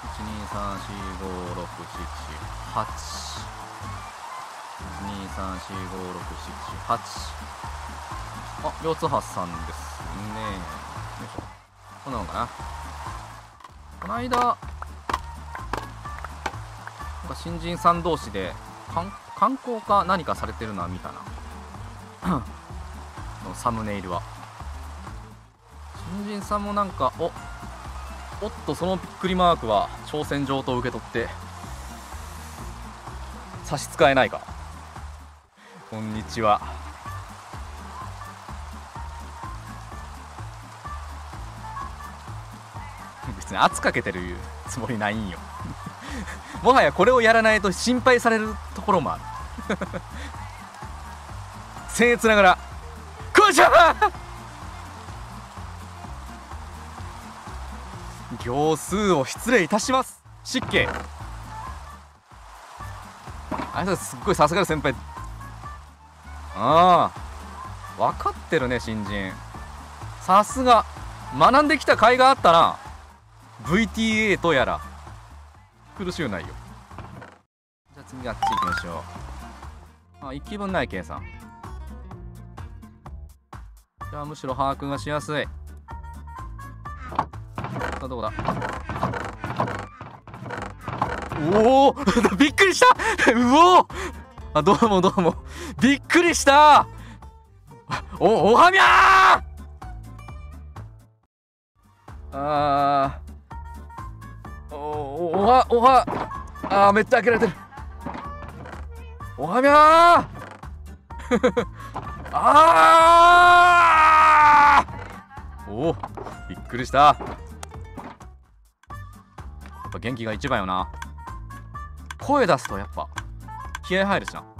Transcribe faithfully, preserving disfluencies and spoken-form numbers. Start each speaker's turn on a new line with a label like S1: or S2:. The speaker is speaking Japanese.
S1: ちにさんしごろくしちはち。いちにさんしごろくしちはち。あ、四つ発散ですね。よいしょ。こんなのかな。この間なんか新人さん同士で観観光か何かされてるのは見たなサムネイルは。新人さんもなんかおおっと、そのびっくりマークは挑戦状と受け取って差し支えないか。こんにちは。別に圧かけてるつもりないんよもはやこれをやらないと心配されるところもある僭越ながらこんにちは行数を失礼いたします。失敬。あいつすっごいさすがの先輩。ああ分かってるね新人。さすが学んできた甲斐があったな。 ブイティーエー とやら苦しゅうないよ。じゃあ次あっち行きましょう。あ、一気分ない計算。じゃあむしろ把握がしやすい。さあどこだ。おおびっくりしたうおあ、どうもどうもびっくりした。おおはみゃーあーおおはおはあーめっちゃ開けられてる。おはみゃーあーおおびっくりした。やっぱ元気が一番よな。声出すとやっぱ気合入るしな。